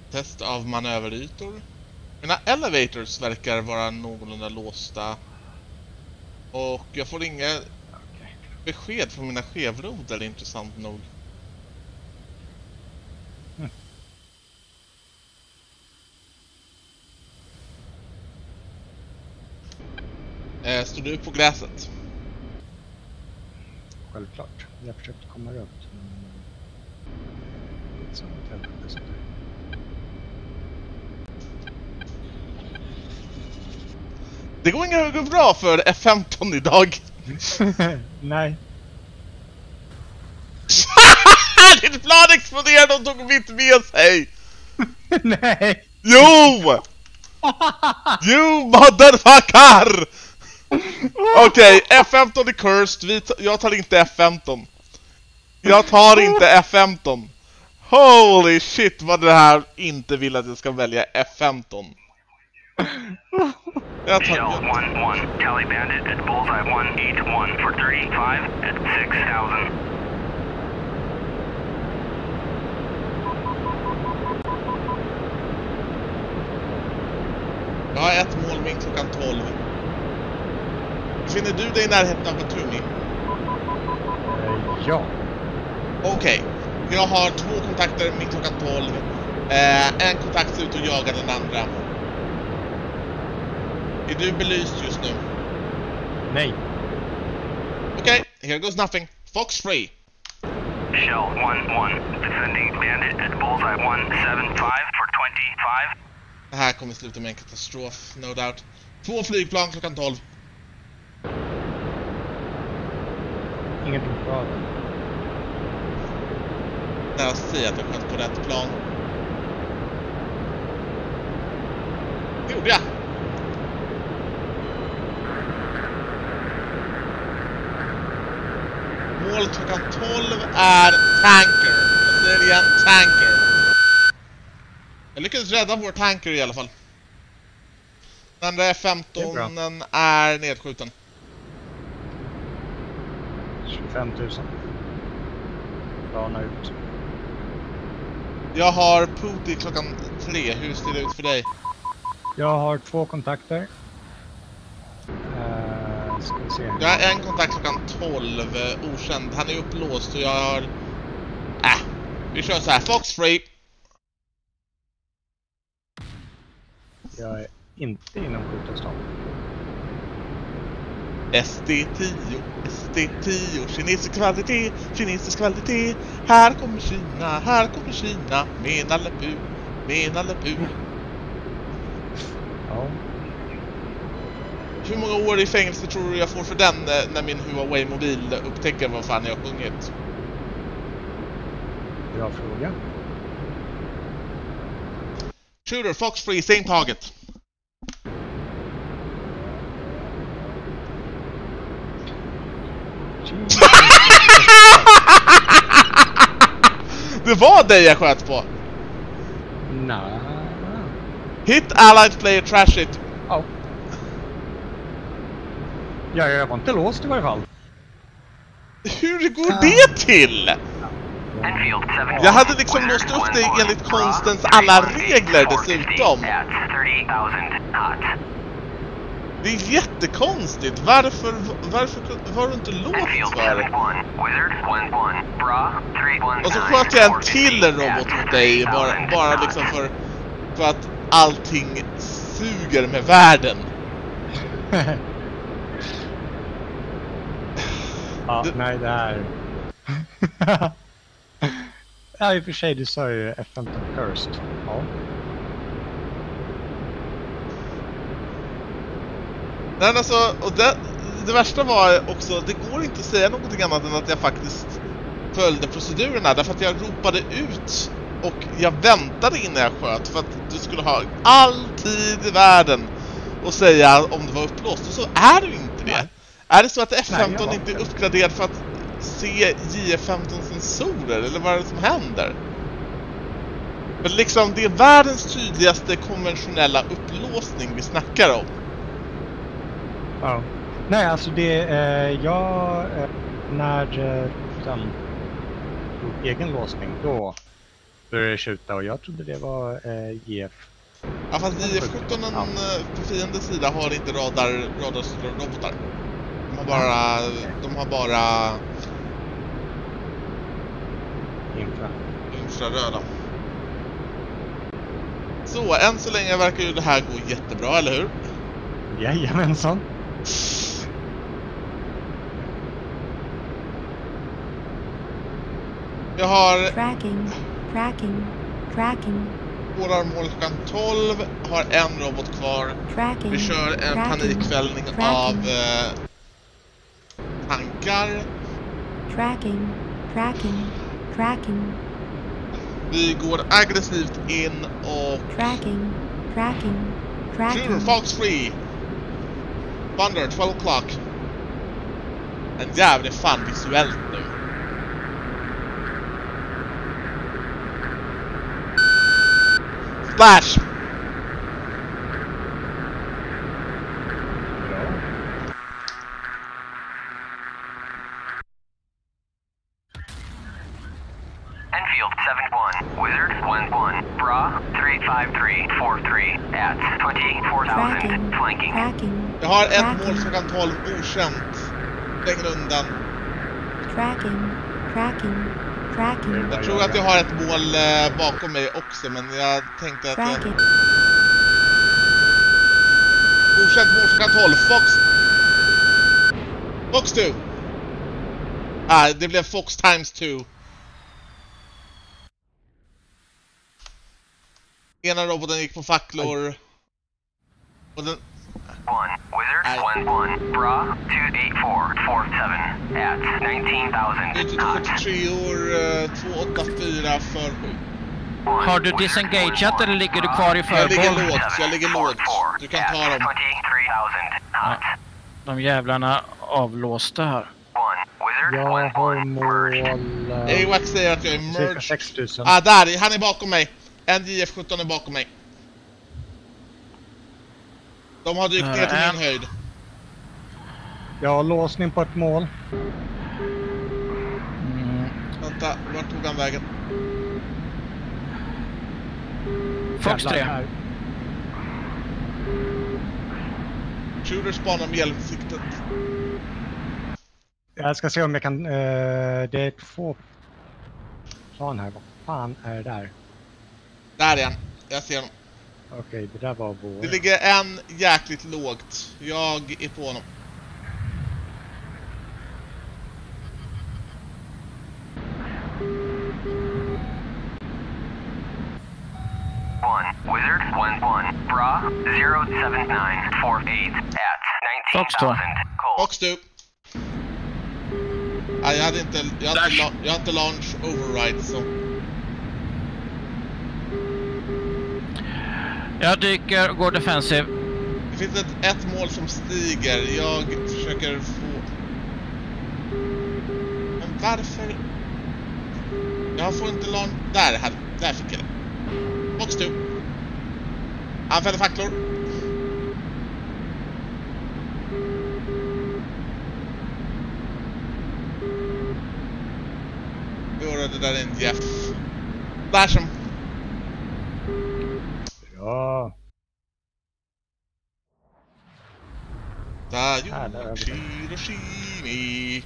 Test av manöverytor. Mina elevators verkar vara någorlunda låsta. Och jag får inga besked från mina chevroder, intressant nog. Står du på gräset? Självklart. Jag försökte komma runt. Som ett helvete sånt där. Det går inte bra för F15 idag. Nej. Ditt plan exploderade och tog mitt med sig. Nej. Jo! You motherfucker! Okej, F15 är cursed. Jag tar inte F15. Jag tar inte F15. Holy shit, vad det här inte vill att jag ska välja F15. Jag tar... Shell 1-1, Tally Bandit at Bullseye 181 for 35 at 6,000. Jag har ett målning klockan 12. Befinner du dig i närheten av Batumi? Ja. Okej. Jag har 2 kontakter min klockan 12. En kontakt ser ut att jaga den andra. Är du belyst just nu? Nej. Okej, here goes nothing. Fox free. Shell 1-1, defending Bandit at Bullseye 175 for 25. Det här kommer sluta med en katastrof, no doubt. 2 flygplan klockan 12. Ingenting på raden. Nära att säga att jag sköt på rätt plan. Det gjorde jag. Målet klockan 12 är tanker. Jag säger det igen, tanker. Jag lyckades rädda vår tanker i alla fall. Den andra F15 är nedskjuten. 25 000. Bana ut. Jag har Puti klockan 3. Hur ser det ut för dig? Jag har 2 kontakter. Ska vi se. Jag har en kontakt klockan 12, okänd. Han är upplåst och jag har... vi kör så här. Fox free. Jag är inte inom skjutavstånd. SD10, SD10, kinesisk kvalitet. Här kommer Kina, med Nalle Puh. Ja. Hur många år i fängelse tror du jag får för den när min Huawei-mobil upptäcker vad fan jag har sjungit? Bra fråga. Shooter, Fox free, same target. Det var det jag sköt på. Nej. Hit allied player, trash it. Ja. Ja, jag var inte låst i varje fall. Hur går det till? Enfield 7. Jag hade liksom låst upp dig enligt konstens alla regler dessutom. Det är jättekonstigt. Varför var du inte låst för? Och så sköt jag en till robot mot dig bara liksom för att allting suger med världen. Ja, nej, det här... Ja, i och för sig, du sa ju F15 cursed. Ja. Nej, alltså, och det värsta var också, det går inte att säga någonting annat än att jag faktiskt följde procedurerna. Därför att jag ropade ut och jag väntade innan jag sköt för att du skulle ha all tid i världen och säga om det var upplåst. Och så är det inte det. Nej. Är det så att F15 inte är uppgraderad för att se JF15-sensorer? Eller vad är det som händer? Men liksom, det är världens tydligaste konventionella upplåsning vi snackar om. Ja. Nej, alltså det... när den tog egen låsning, då började skjuta och jag trodde det var JF. Ja, fast JF-17 på fiendens sida har inte radarrobotar. De har bara infraröda. Så, än så länge verkar ju det här gå jättebra, eller hur? Jajamensan. Jag har... Tracking. Våra mål klockan 12, har en robot kvar. Vi kör en panikfällning av tankar. Tracking. Vi går aggressivt in och... Tracking. Sure, Fox free. Thunder, 12 o'clock. En jävligt fan visuellt nu. Splash! Enfield 7-1, Wizard 1-1, Bra 385343 at 24,000, flanking. Jag har ett mål som kan 12 okänt. Längre undan. Tracking. Jag tror att jag har ett mål bakom mig också, men jag tänkte att... Okänt mål som kan 12. Fox 2. Det blev Fox times 2. Ena roboten gick på facklor. Och den... 1, Wizard 1-1, Bra 28447 at 19,000 knots. 43 år, 284 för 7. Har du disengageat eller ligger du kvar i Jag ligger förboll? lågt, jag ligger lågt. Du kan ta dem. 23,000 knots. De jävlarna avlåsta här. 1, Wizard Jag har 1-1, mål... AWACS säger att jag är cirka merged. 6000. Där, han är bakom mig. En JF-17 är bakom mig. De har dykt ner till min höjd. Jag har låsning på ett mål. Vänta, vart tog han vägen? Fox 3. Jävlar, Shooter spanar med hjälmsiktet. jag ska se om jag kan... det är 2 plan här. Vad fan är det där? Där är han. Jag ser honom. Okej, det där var vår. Det ligger en jäkligt lågt. Jag är på honom. Wizard 1-1, Bra 07948 at 19,000 cold. Fox 2. Jag hade inte launch override så. Jag dyker och går defensiv. Det finns ett mål som stiger. Jag försöker få... Men varför? Jag får inte launch... Där fick jag det. Fox 2. Han fäller facklor. Det där är en Jeff. Basham. Ja. Hiroshimi.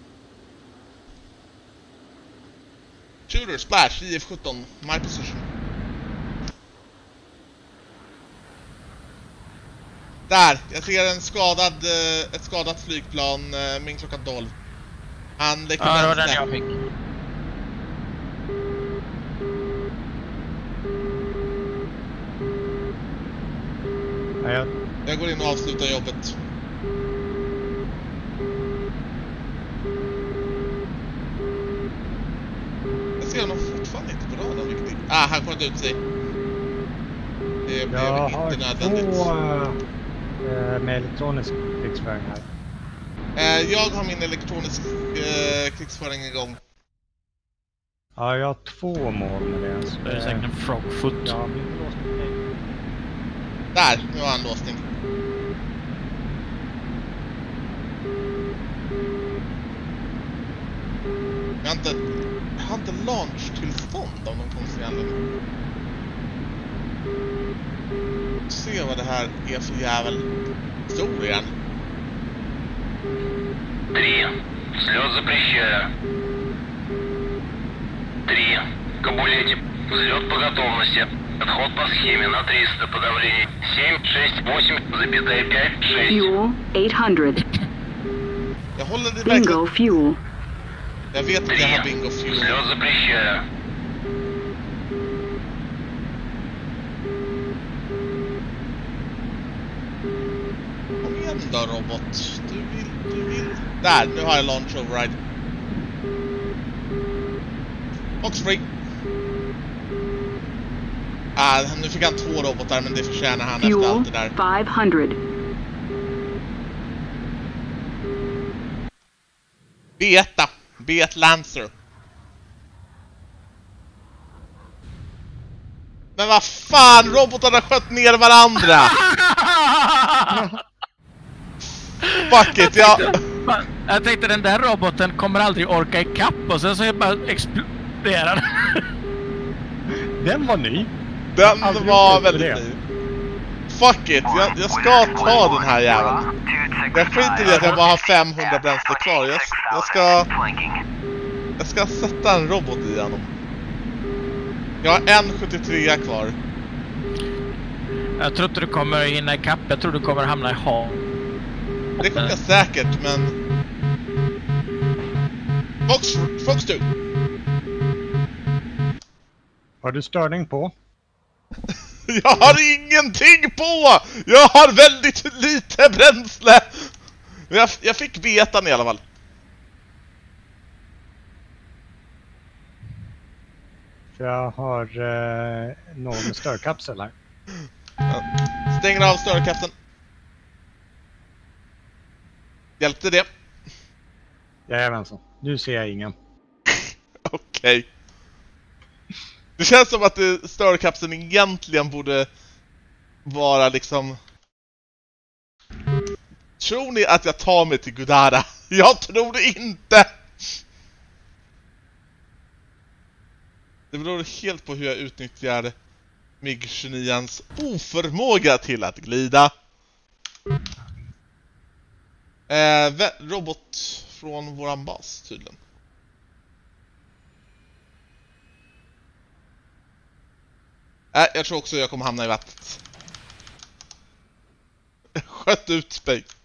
Shooter, splash, IF-17, my position. Där, jag ser ett skadat flygplan, min klockan 12. Han läcker Ja, det var vänster. den jag fick. Ja, Jag går in och avslutar jobbet. Jag ser honom fortfarande inte på radarn riktigt. Han sköt ut sig. Det blev jag inte har nödvändigt. 2 med elektronisk krigsföring här. Jag har min elektronisk krigsföring igång. Ja, jag har 2 mål med det. Så Det är säkert en frogfoot. Ja, min låsning. Där, nu har han låsning. Jag har inte... har inte launch-tillstånd av någon konstig anledning. Se vad det här är för jävel. Stor igen. 3. Взлет запрещаю. 3. Кабулете. Взлет по готовности. Отход по схеме на 300 по давлению. 7, 6, 8,5, 6. Fuel 800. Jag håller det Bingo verkligen. fuel. Jag vet att jag har bingo fuel. Взлет запрещаю. Kom igen då, robot. Du vill. Där, nu har jag launch override. Box free. Nu fick han 2 robotar, men det förtjänar han efter Fuel allt det där. 500. B1 Lancer. Men vad fan, robotarna sköt ner varandra. Fuck it, Jag tänkte den där roboten kommer aldrig orka ikapp och sen så är bara exploderar. Den var ny. Den Aldrig var upplevt väldigt det. ny. Fuck it, jag ska ta den här jäveln. Jag skiter i att jag bara har 500 bränsle kvar. Jag ska sätta en robot i honom. Jag har en 73 kvar. Jag tror inte du kommer hinna ikapp. Jag tror du kommer hamna i hav. Det kommer jag säkert, men... Fox 2. Har du störning på? Jag har ingenting på! Jag har väldigt lite bränsle! Jag fick betan i alla fall. Jag har någon störkapsel här. Stänger av störkapseln. Hjälpte det? Jajamensan. Nu ser jag ingen. Okej. Det känns som att störkapseln egentligen borde vara liksom... Tror ni att jag tar mig till Gudara? Jag tror det inte! Det beror helt på hur jag utnyttjar MiG-29ans oförmåga till att glida. Robot från våran bas tydligen. Jag tror också jag kommer hamna i vattnet. Sköt ut spej.